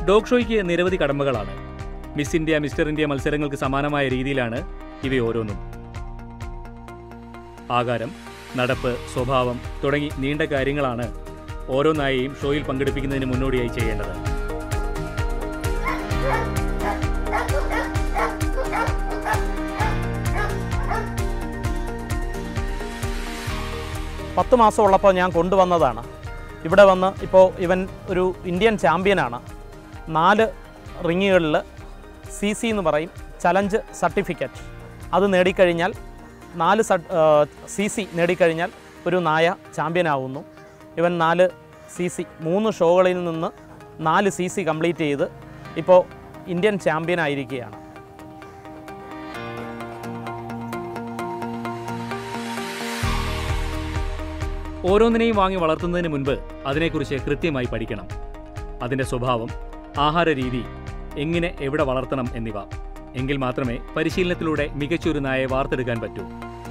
Dog ഷോയ്ക്ക് നിരവധി കടമ്പകളാണ്. മിസ് ഇന്ത്യ, മിസ്റ്റർ ഇന്ത്യ മത്സരങ്ങൾക്ക് സമാനമായ രീതിയിലാണ് ഇവയോരോന്നും. ആകാരം, നടപ്പ്, സ്വഭാവം തുടങ്ങി നീണ്ട കാര്യങ്ങളാണ് ഓരോ നായയെയും ഷോയിൽ പങ്കെടുപ്പിക്കുന്നതിന് മുന്നോടിയായി ചെയ്യേണ്ടത്. പത്ത് മാസമുള്ളപ്പോൾ ഞാൻ കൊണ്ടുവന്നതാണ്. ഇവിടെ വന്ന് ഇപ്പോൾ ഇവൻ ഒരു ഇന്ത്യൻ ചാമ്പ്യനാണ്. 4 റിങ്ങുകളിൽ CC എന്ന് പറയും, ചലഞ്ച് സർട്ടിഫിക്കറ്റ്. അത് നേടിക്കഴിഞ്ഞാൽ 4 CC നേടിക്കഴിഞ്ഞാൽ ഒരു നായ ചാമ്പ്യനാവുന്നു. ഇവൻ 4 CC 3 ഷോകളിൽ നിന്ന് 4 CC കംപ്ലീറ്റ് ചെയ്ത് ഇപ്പോൾ ഇന്ത്യൻ ചാമ്പ്യനായിരിക്കുകയാണ്. ഓരോന്നിനെയും വാങ്ങി വളർത്തുന്നതിന് മുൻപ് അതിനെക്കുറിച്ച് കൃത്യമായി പഠിക്കണം. അതിൻ്റെ സ്വഭാവം, ആഹാര രീതി, എങ്ങനെ എവിടെ വളർത്തണം എന്നിവ. എങ്കിൽ മാത്രമേ പരിശീലനത്തിലൂടെ മികച്ചൊരു നായയെ വാർത്തെടുക്കാൻ പറ്റൂ.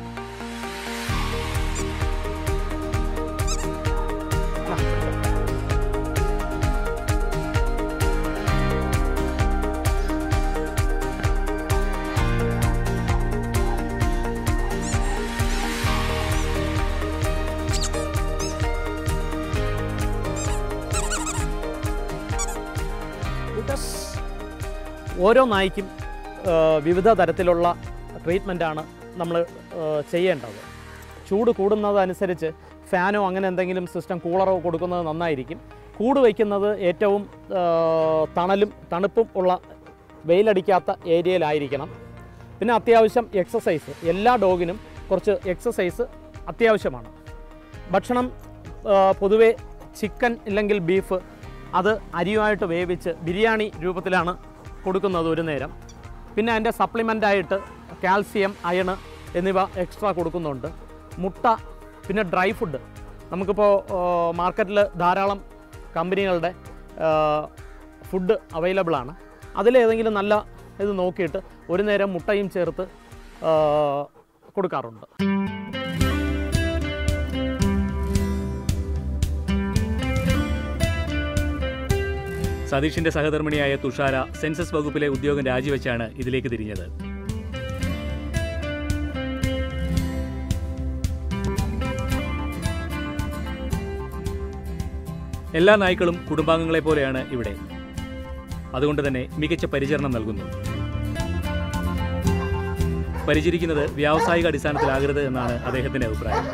ഓരോ നായ്ക്കും വിവിധ തരത്തിലുള്ള ട്രീറ്റ്മെൻറ്റാണ് നമ്മൾ ചെയ്യേണ്ടത്. ചൂട് കൂടുന്നതനുസരിച്ച് ഫാനോ അങ്ങനെ എന്തെങ്കിലും സിസ്റ്റം, കൂളറോ കൊടുക്കുന്നത് നന്നായിരിക്കും. കൂട് വയ്ക്കുന്നത് ഏറ്റവും തണുപ്പും ഉള്ള വെയിലടിക്കാത്ത ഏരിയയിലായിരിക്കണം. പിന്നെ അത്യാവശ്യം എക്സസൈസ്, എല്ലാ ഡോഗിനും കുറച്ച് എക്സസൈസ് അത്യാവശ്യമാണ്. ഭക്ഷണം പൊതുവേ ചിക്കൻ ഇല്ലെങ്കിൽ ബീഫ്, അത് അരിയുമായിട്ട് വേവിച്ച് ബിരിയാണി രൂപത്തിലാണ് കൊടുക്കുന്നത് ഒരു നേരം. പിന്നെ അതിൻ്റെ സപ്ലിമെൻ്റായിട്ട് കാൽസ്യം, അയൺ എന്നിവ എക്സ്ട്രാ കൊടുക്കുന്നുണ്ട്. മുട്ട, പിന്നെ ഡ്രൈ ഫുഡ്. നമുക്കിപ്പോൾ മാർക്കറ്റിൽ ധാരാളം കമ്പനികളുടെ ഫുഡ് അവൈലബിൾ ആണ്. അതിലേതെങ്കിലും നല്ല ഇത് നോക്കിയിട്ട് ഒരു നേരം മുട്ടയും ചേർത്ത് കൊടുക്കാറുണ്ട്. സതീഷിന്റെ സഹധർമ്മിണിയായ തുഷാര സെൻസസ് വകുപ്പിലെ ഉദ്യോഗം രാജിവെച്ചാണ് ഇതിലേക്ക് തിരിഞ്ഞത്. എല്ലാ നായ്ക്കളും കുടുംബാംഗങ്ങളെ പോലെയാണ് ഇവിടെ. അതുകൊണ്ട് തന്നെ മികച്ച പരിചരണം നൽകുന്നു. പരിചരിക്കുന്നത് വ്യാവസായിക അടിസ്ഥാനത്തിലാകരുത് എന്നാണ് അദ്ദേഹത്തിന്റെ അഭിപ്രായം.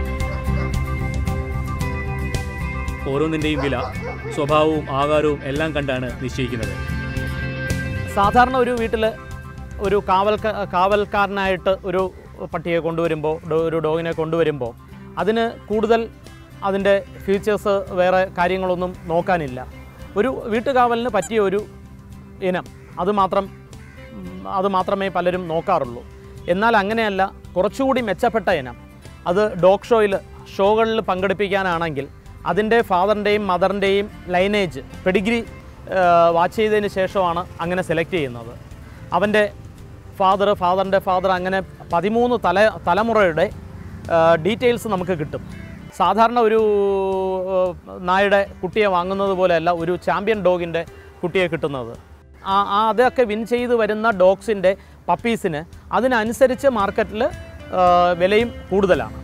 ഓരോന്നിൻ്റെയും വില, സ്വഭാവവും ആകാരവും എല്ലാം കണ്ടാണ് നിശ്ചയിക്കുന്നത്. സാധാരണ ഒരു വീട്ടിൽ ഒരു കാവൽക്കാരനായിട്ട് ഒരു പട്ടിയെ കൊണ്ടുവരുമ്പോൾ, ഒരു ഡോഗിനെ കൊണ്ടുവരുമ്പോൾ അതിന് കൂടുതൽ അതിൻ്റെ ഫീച്ചേഴ്സ്, വേറെ കാര്യങ്ങളൊന്നും നോക്കാനില്ല. ഒരു വീട്ടുകാവലിന് പറ്റിയ ഒരു ഇനം അത് മാത്രമേ പലരും നോക്കാറുള്ളൂ. എന്നാൽ അങ്ങനെയല്ല, കുറച്ചുകൂടി മെച്ചപ്പെട്ട ഇനം അത് ഡോഗ് ഷോകളിൽ പങ്കെടുപ്പിക്കാനാണെങ്കിൽ അതിൻ്റെ ഫാദറിൻ്റെയും മദറിൻ്റെയും ലൈനേജ്, പെഡിഗ്രി വാച്ച് ചെയ്തതിന് ശേഷമാണ് അങ്ങനെ സെലക്ട് ചെയ്യുന്നത്. അവൻ്റെ ഫാദറിൻ്റെ ഫാദർ, അങ്ങനെ 13 തലമുറയുടെ ഡീറ്റെയിൽസ് നമുക്ക് കിട്ടും. സാധാരണ ഒരു നായയുടെ കുട്ടിയെ വാങ്ങുന്നത് പോലെയല്ല ഒരു ചാമ്പ്യൻ ഡോഗിൻ്റെ കുട്ടിയെ കിട്ടുന്നത്. അതൊക്കെ വിൻ ചെയ്ത് വരുന്ന ഡോഗ്സിൻ്റെ പപ്പീസിന് അതിനനുസരിച്ച് മാർക്കറ്റിൽ വിലയും കൂടുതലാണ്.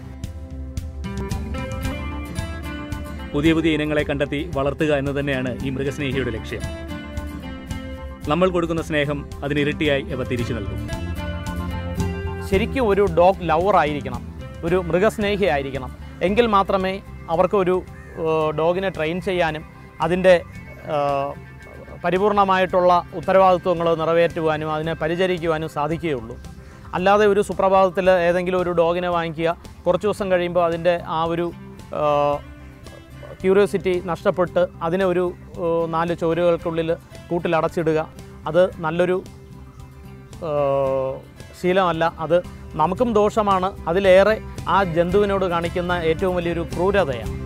പുതിയ പുതിയ ഇനങ്ങളെ കണ്ടെത്തി വളർത്തുക എന്ന് തന്നെയാണ് ഈ മൃഗസ്നേഹിയുടെ ലക്ഷ്യം. നമ്മൾ കൊടുക്കുന്ന സ്നേഹം അതിനിരട്ടിയായി അവ തിരിച്ചു നൽകും. ശരിക്കും ഒരു ഡോഗ് ലവർ ആയിരിക്കണം, ഒരു മൃഗസ്നേഹി ആയിരിക്കണം. എങ്കിൽ മാത്രമേ അവർക്ക് ഒരു ഡോഗിനെ ട്രെയിൻ ചെയ്യാനും അതിൻ്റെ പരിപൂർണമായിട്ടുള്ള ഉത്തരവാദിത്വങ്ങൾ നിറവേറ്റുവാനും അതിനെ പരിചരിക്കുവാനും സാധിക്കുകയുള്ളൂ. അല്ലാതെ ഒരു സുപ്രഭാതത്തിൽ ഏതെങ്കിലും ഒരു ഡോഗിനെ വാങ്ങിക്കുക, കുറച്ച് ദിവസം കഴിയുമ്പോൾ അതിൻ്റെ ആ ഒരു ക്യൂരിയോസിറ്റി നഷ്ടപ്പെട്ട് അതിനെ ഒരു 4 ചുവരുകൾക്കുള്ളിൽ കൂട്ടിലടച്ചിടുക, അത് നല്ലൊരു ശീലമല്ല. അത് നമുക്കും ദോഷമാണ്. അതിലേറെ ആ ജന്തുവിനോട് കാണിക്കുന്ന ഏറ്റവും വലിയൊരു ക്രൂരതയാണ്.